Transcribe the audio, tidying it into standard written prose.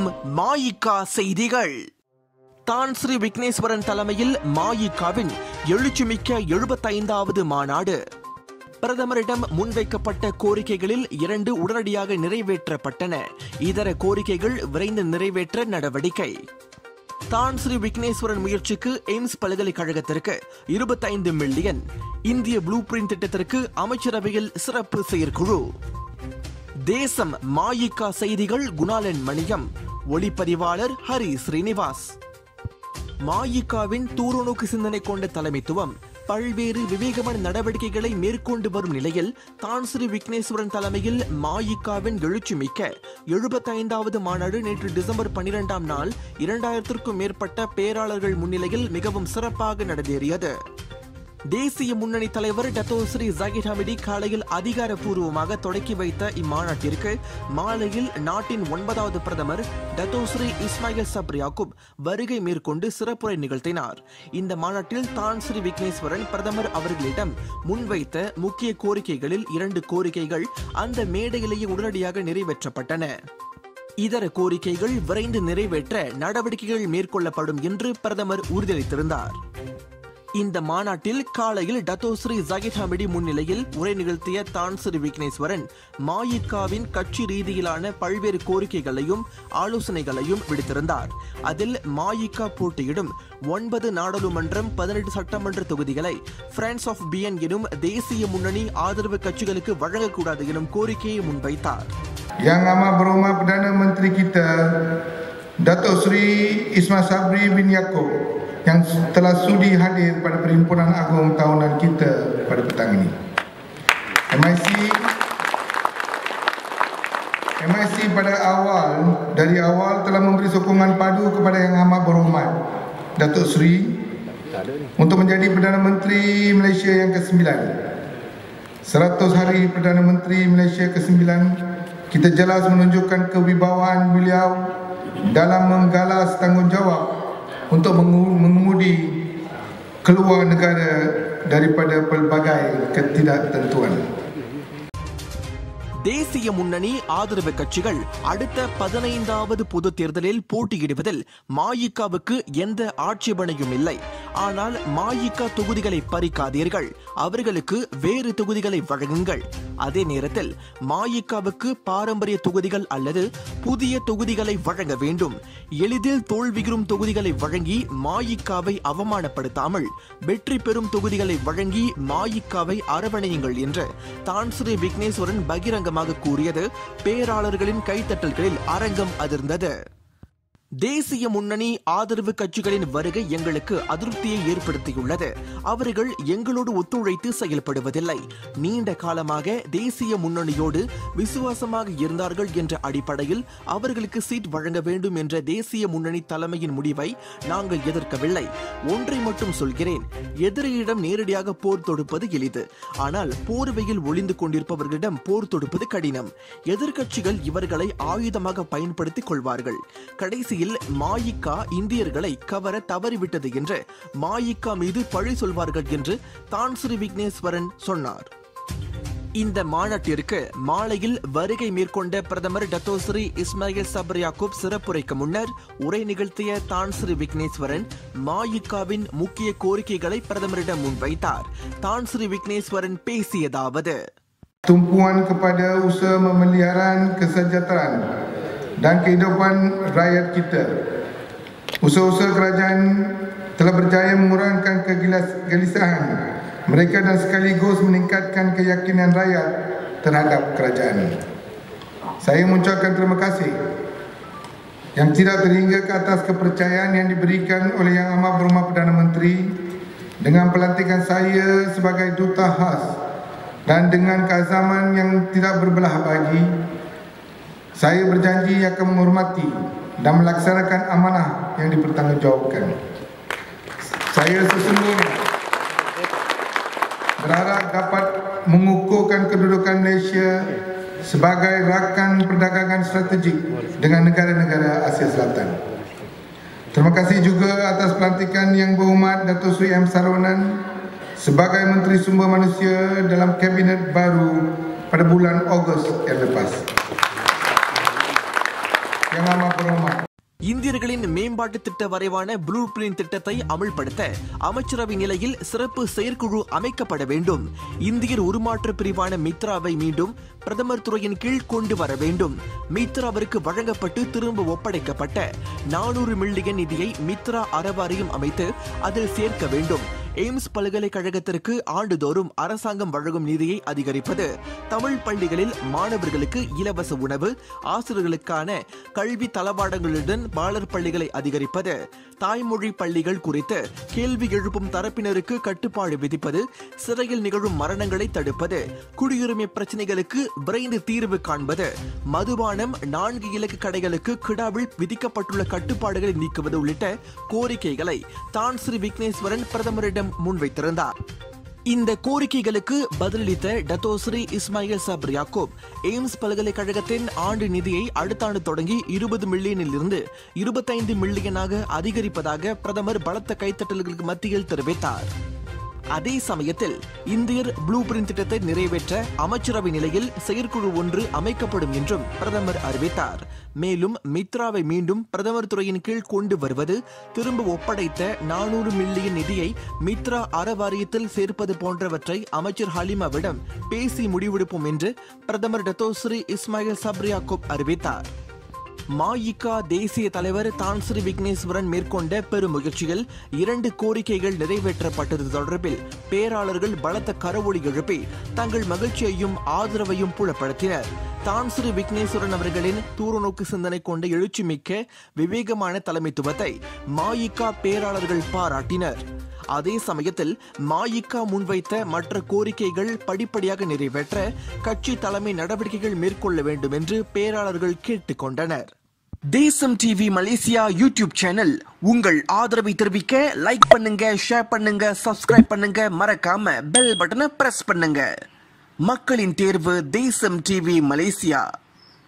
மாயிகா செய்திகள். தான் ஸ்ரீ விக்னேஸ்வரன் தலைமையில் மாயிகாவின் எழுச்சிமிக்க 75வது மாநாடு. பிரதமரிடம் முன்வைக்கப்பட்ட கோரிக்கைகளில் 2 உடனடியாக நிறைவேற்றப்பட்டன. இதர கோரிக்கைகள் விரைந்து நிறைவேற்ற நடவடிக்கை. தான் ஸ்ரீ விக்னேஸ்வரன் முயற்சிக்கு எய்ம்ஸ் பல்கலைக்கழகத்திற்கு 25 மில்லியன். இந்திய ப்ளூ பிரிண்ட் திட்டத்திற்கு அமைச்சரவையில் சிறப்பு செயற்குழு. தேசம் மாயிகா செய்திகள். குணாலன் மணியம், ஒளிப்பதிவாளர் ஹரி ஸ்ரீனிவாஸ். மாயிகாவின் தூரநோக்கு சிந்தனை கொண்ட தலைமைத்துவம் பல்வேறு விவேகமான நடவடிக்கைகளை மேற்கொண்டு வரும் நிலையில் தான் ஸ்ரீ விக்னேஸ்வரன் தலைமையில் மாயிகாவின் எழுச்சிமிக்க 75வது மாநாடு நேற்று டிசம்பர் 12ஆம் நாள் 2000க்கும் மேற்பட்ட பேராளர்கள் முன்னிலையில் மிகவும் சிறப்பாக நடந்தேறியது. தேசிய முன்னணி தலைவர் டத்தோஸ்ரீ ஜாகிர் ஹமிடி காலையில் அதிகாரப்பூர்வமாக தொடக்கி வைத்த இம்மாநாட்டிற்கு மாலையில் நாட்டின் 9வது பிரதமர் டத்தோஸ்ரீ இஸ்மாயில் சப்ரி யாக்கூப் வருகை மேற்கொண்டு சிறப்புரை நிகழ்த்தினார். இந்த மாநாட்டில் தான் ஸ்ரீ விக்னேஸ்வரன் பிரதமர் அவர்களிடம் முன்வைத்த முக்கிய கோரிக்கைகளில் 2 கோரிக்கைகள் அந்த மேடையிலேயே உடனடியாக நிறைவேற்றப்பட்டன. இதர கோரிக்கைகள் விரைந்து நிறைவேற்ற நடவடிக்கைகள் மேற்கொள்ளப்படும் என்று பிரதமர் உறுதியளித்திருந்தார். இந்த மாநாட்டில் காலையில் டத்தோஸ்ரீ ஜாகிர் ஹமிடி முன்னிலையில் உரை நிகழ்த்திய தான் ஸ்ரீ விக்னேஸ்வரன் மாயிகாவின் கட்சி ரீதியிலான பல்வேறு கோரிக்கைகளையும் ஆலோசனைகளையும் விடுத்திருந்தார். அதில் மாயிகா போட்டியிடும் 9 நாடாளுமன்றம் 18 சட்டமன்ற தொகுதிகளை ஃப்ரெண்ட்ஸ் ஆஃப் பிஎன் எனும் தேசிய முன்னணி ஆதரவு கட்சிகளுக்கு வழங்கக்கூடாது எனும் கோரிக்கையை முன்வைத்தார். Yang amat berhormat Perdana Menteri kita Datuk Seri Ismail Sabri bin Yaakob yang telah sudi hadir pada Perhimpunan Agung tahunan kita pada petang ini. MIC dari awal telah memberi sokongan padu kepada Yang Amat Berhormat Datuk Seri untuk menjadi Perdana Menteri Malaysia yang ke-9. 100 hari Perdana Menteri Malaysia ke-9, kita jelas menunjukkan kewibawaan beliau dalam menggalas tanggungjawab untuk mengemudi keluar negara daripada pelbagai ketidaktentuan. தேசிய முன்னணி ஆதரவு கட்சிகள் அடுத்த 15வது பொது தேர்தலில் போட்டியிடுவதில் மாயிகாவுக்கு எந்த ஆட்சேபனையும் இல்லை. ஆனால் மாயிகா தொகுதிகளை பறிக்காதீர்கள், அவர்களுக்கு வேறு தொகுதிகளை வழங்குங்கள். அதே நேரத்தில் மாயிகாவுக்கு பாரம்பரிய தொகுதிகள் அல்லது புதிய தொகுதிகளை வழங்க வேண்டும். எளிதில் தோல்வியுறும் தொகுதிகளை வழங்கி மாயிகாவை அவமானப்படுத்தாமல் வெற்றி பெறும் தொகுதிகளை வழங்கி மாயிகாவை அரவணையுங்கள் என்று தான் ஸ்ரீ விக்னேஸ்வரன் பகிரங்க கூறியது பேராளர்களின் கைத்தட்டல்களில் அரங்கம் அதிர்ந்தது. தேசிய முன்னணி ஆதரவு கட்சிகளின் வருகை எங்களுக்கு அதிருப்தியை ஏற்படுத்தியுள்ளது. அவர்கள் எங்களோடு ஒத்துழைத்து செயல்படுவதில்லை. நீண்ட காலமாக தேசிய முன்னணியோடு விசுவாசமாக இருந்தார்கள் என்ற அடிப்படையில் அவர்களுக்கு சீட் வழங்க வேண்டும் என்ற தேசிய முன்னணி தலைமையின் முடிவை நாங்கள் எதிர்க்கவில்லை. ஒன்றை மட்டும் சொல்கிறேன், எதிரியிடம் நேரடியாக போர் தொடுப்பது எளிது, ஆனால் போர்வையில் ஒளிந்து கொண்டிருப்பவர்களிடம் போர் தொடுப்பது கடினம். எதிர்க்கட்சிகள் இவர்களை ஆயுதமாக பயன்படுத்திக் கொள்வார்கள். கடைசி மாயிகா இந்தியர்களை கவர தவறிவிட்டது என்று மாயிகா மீது பழி சொல்வார்கள் என்று தான் ஸ்ரீ விக்னேஸ்வரன் சொன்னார். இந்த மாநாட்டிற்கு மாலையில் வருகை மேற்கொண்ட பிரதமர் டத்தோஸ்ரீ இஸ்மாயில் சப்ரி யாக்கூப் சிறப்புரைக்கு முன்னர் உரை நிகழ்த்திய தான் ஸ்ரீ விக்னேஸ்வரன் மாயிகாவின் முக்கிய கோரிக்கைகளை பிரதமரிடம் முன்வைத்தார். தான் ஸ்ரீ விக்னேஸ்வரன் பேசியதாவது: tumpuan kepada usaha pemeliharaan kesejahteraan dan kehidupan rakyat kita. Usaha-usaha kerajaan telah berjaya mengurangkan kegelisahan mereka dan sekaligus meningkatkan keyakinan rakyat terhadap kerajaan. Saya mengucapkan terima kasih yang tidak terhingga ke atas kepercayaan yang diberikan oleh Yang Amat Berhormat Perdana Menteri dengan pelantikan saya sebagai duta khas dan dengan keazaman yang tidak berbelah bagi. Saya berjanji akan menghormati dan melaksanakan amanah yang dipertanggungjawabkan. Saya sesungguhnya berharap dapat mengukuhkan kedudukan Malaysia sebagai rakan perdagangan strategik dengan negara-negara Asia Selatan. Terima kasih juga atas pelantikan Yang Berhormat Datuk Seri M. Sarwanan sebagai Menteri Sumber Manusia dalam Kabinet baru pada bulan Ogos yang lepas. Yang Amat Berhormat இந்தியர்களின் மேம்பாட்டு திட்ட வரைவான blue print திட்டத்தை அமல்படுத்த அமைச்சரவை நிலையில் சிறப்பு செயற்குழு அமைக்கப்பட வேண்டும். இந்தியர் உருமாற்ற பிரிவான மித்ராவை மீண்டும் பிரதமர் துறையின் கீழ் கொண்டு வர வேண்டும். மித்ராவிற்கு வழங்கப்பட்டு திரும்ப ஒப்படைக்கப்பட்ட 400 மில்லியன் நிதியை மித்ரா அறவாரியம் அமைத்து அதில் சேர்க்க வேண்டும். எய்ம்ஸ் பல்கலைக்கழகத்திற்கு ஆண்டுதோறும் அரசாங்கம் வழங்கும் நிதியை அதிகரிப்பது. தமிழ் பள்ளிகளில் மாணவர்களுக்கு இலவச உணவு, ஆசிரியர்களுக்கான கல்வி தளவாடங்களுடன் பாலர் பள்ளிகளை அதிகரிப்பது. தாய்மொழி பள்ளிகள் குறித்து கேள்வி எழுப்பும் தரப்பினருக்கு கட்டுப்பாடு விதிப்பது. சிறையில் நிகழும் மரணங்களை தடுப்பது. குடியுரிமை பிரச்சனைகளுக்கு விரைந்து தீர்வு காண்பது. மதுபானம் 4 இலக்கு கடைகளுக்கு கிடாவில் விதிக்கப்பட்டுள்ள கட்டுப்பாடுகளை நீக்குவது உள்ளிட்ட கோரிக்கைகளை தான் ஸ்ரீ விக்னேஸ்வரன் பிரதமரிடம் முன்வைத்திருந்தார். இந்த கோரிக்கைகளுக்கு பதிலளித்த Datuk Seri Ismail Sabri Yaakob, AIMS பல்கலைக்கழகத்தின் ஆண்டு நிதியை அடுத்த ஆண்டு தொடங்கி 20 மில்லியனில் இருந்து 25 மில்லியனாக அதிகரிப்பதாக பிரதமர் பலத்த கைத்தட்டல்களுக்கு மத்தியில் தெரிவித்தார். அதே சமயத்தில் இந்தியர் ப்ளூ பிரிண்ட் திட்டத்தை நிறைவேற்ற அமைச்சரவை நிலையில் செயற்குழு ஒன்று அமைக்கப்படும் என்றும் பிரதமர் அறிவித்தார். மேலும் மித்ராவை மீண்டும் பிரதமர் துறையின் கீழ் கொண்டு வருவது, திரும்ப ஒப்படைத்த 400 மில்லியன் நிதியை மித்ரா அறவாரியத்தில் சேர்ப்பது போன்றவற்றை அமைச்சர் ஹலிமாவிடம் பேசி முடிவெடுப்போம் என்று பிரதமர் டத்தோஸ்ரீ இஸ்மாயில் சப்ரி யாக்கூப் அறிவித்தார். மாயிகா தேசிய தலைவர் தான் ஸ்ரீ விக்னேஸ்வரன் மேற்கொண்ட பெரும் முயற்சியில் 2 கோரிக்கைகள் நிறைவேற்றப்பட்டது தொடர்பில் பேராளர்கள் பலத்த கரவொலி எழுப்பி தங்கள் மகிழ்ச்சியையும் ஆதரவையும் புலப்படுத்தினர். தான் ஸ்ரீ விக்னேஸ்வரன் அவர்களின் தூரநோக்கு சிந்தனை கொண்ட எழுச்சிமிக்க விவேகமான தலைமைத்துவத்தை மாயிகா பேராளர்கள் பாராட்டினர். அதே சமயத்தில் மாயிகா முன்வைத்த மற்ற கோரிக்கைகள் படிப்படியாக நிறைவேற்ற கட்சி தலைமை நடவடிக்கைகள் மேற்கொள்ள வேண்டும் என்று பேராளர்கள் கேட்டுக் கொண்டனர். தேசம் டிவி மலேசியா யூடியூப் சேனல் உங்கள் ஆதரவை தெரிவிக்க லைக் பண்ணுங்க, ஷேர் பண்ணுங்க, சப்ஸ்கிரைப் பண்ணுங்க, மறக்காம பெல் பட்டனை பிரஸ் பண்ணுங்க. மக்களின் தேர்வு தேசம் டிவி மலேசியா.